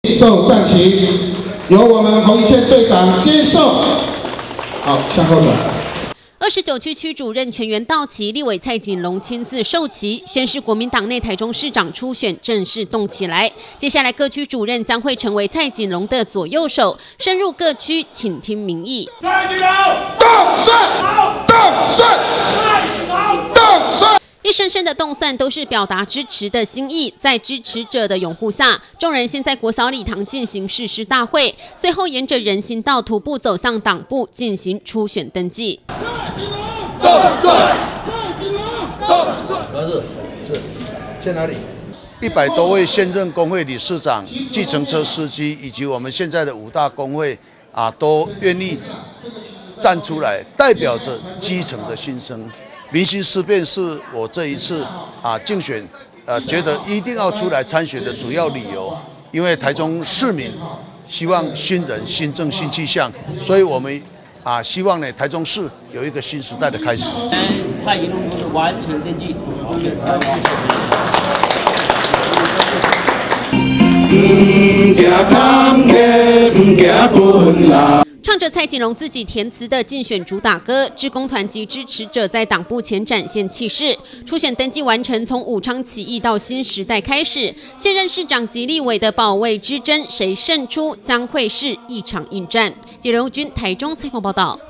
受战旗，由我们洪一茜队长接受。好，向后转。 29区区主任全员到齐，立委蔡锦龙亲自授旗，宣示国民党内台中市长初选正式动起来。接下来各区主任将会成为蔡锦龙的左右手，深入各区倾听民意。 蔡锦龙，动算，动算，动算。 一声声的动算都是表达支持的心意，在支持者的拥护下，众人先在国小礼堂进行誓师大会，最后沿着人行道徒步走向党部进行初选登记。 蔡锦龙，动算，蔡锦龙，动算。是，在哪里 ？100多位现任工会理事长、计程车司机以及我们现在的5大工会都愿意站出来，代表着基层的心声。 民心思变是我这一次竞选觉得一定要出来参选的主要理由，因为台中市民希望新人、新政、新气象，所以我们希望呢台中市有一个新时代的开始。 蔡宜农同志完成登记。 唱着蔡锦龙自己填词的竞选主打歌，志工团及支持者在党部前展现气势。初选登记完成，从武昌起义到新时代开始，现任市长及立委的保卫之争，谁胜出将会是一场硬战。记者刘军台中采访报道。